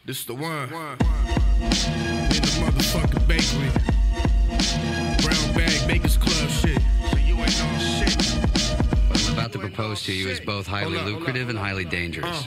This the one. In the motherfucking bakery. Brown bag, Baker's Club shit. So you ain't on shit. What I'm about to propose to you is both highly lucrative and highly dangerous.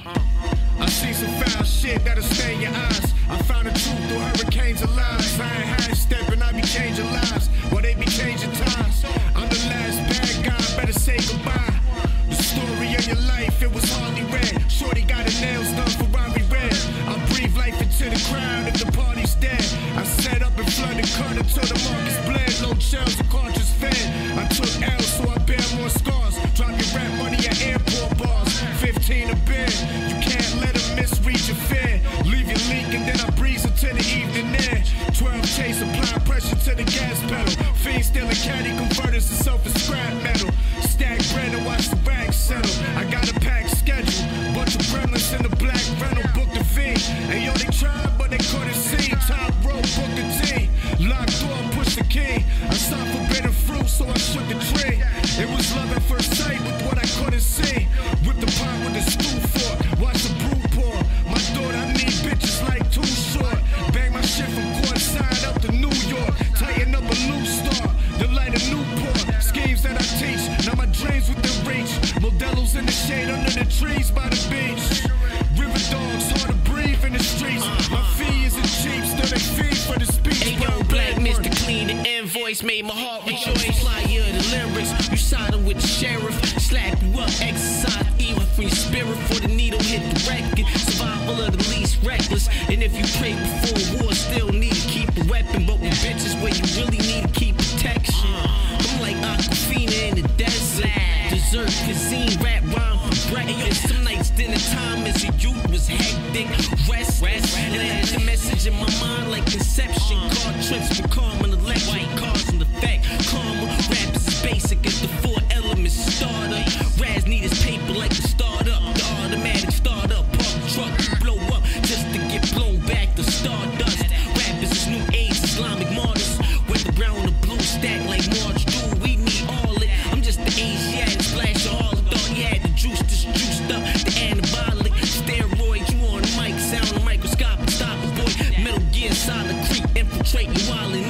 I see some foul shit that'll stain your eyes. I found the truth through hurricanes of lies. I ain't high stepping, I be changing lives while they be changing times. I'm the last bad guy, better say goodbye. The story of your life, it was hardly read. Shorty got her nails done for Ferrari red. I breathe life into the crowd if the party's dead. I set up and flooded cut until the market's bled. Load shells and cartridge fed. I took L's so I bear more scars. Drop your rap money at airport bars. 15 a bid. You can't let them misread your fare. Leave you leaking, then I breeze into the evening air. 12 chase, apply pressure to the gas pedal. Fiends stealing caddy converters to self as scrap metal. Stack bread and watch the rags settle. I got a packed schedule. Bunch of gremlins in the black rental. Book the V. And yo, they tried, but they couldn't see. Top row, book the T. Locked door, push the key. I saw forbidden fruit, so I shook the tree. It was love at first sight with what I couldn't see. Whip the pot with the stool fork. Watch the brew pour. My daughter, I need bitches like Too Short. Bang my shit from courtside up to New York. Tighten up a loose star. The light of Newport. Schemes that I teach. Now my dreams within reach. Modelos in the shade under the trees by the beach. River dogs, hard to breathe in the streets. My fee isn't cheap, still they feed for the speech. Hey yo, Black Mr. Clean, the invoice made my heart rejoice. Flyer the lyrics, you siding with the sheriff. Slap you up, exercise evil from your spirit. For the needle hit the record. Survival of the least reckless. And if you pray before war, still need to keep a weapon. But with bitches where you really need to keep protection. I'm like Aquafina in the desert. Dessert, cuisine, rap, rhyme for breakfast. Some nights dinner time as a youth was hectic. Restless, and I had the message in my mind like Inception. Car trips for calm and electric cars in the fact. Karma, rap is basic as the 4 elements starter. Raz need his paper like the startup. The automatic startup, park truck, blow up just to get blown back to stardust. Rap is this new age Islamic martyrs. With the brown and the blue stack like March do. We need all it. I'm just the Asiatic splash of all. Thought he had the juice, this juiced up, the anabolic steroid. You on the mic, sound the microscopic, stop a boy. Metal Gear, solid creep, infiltrate you while in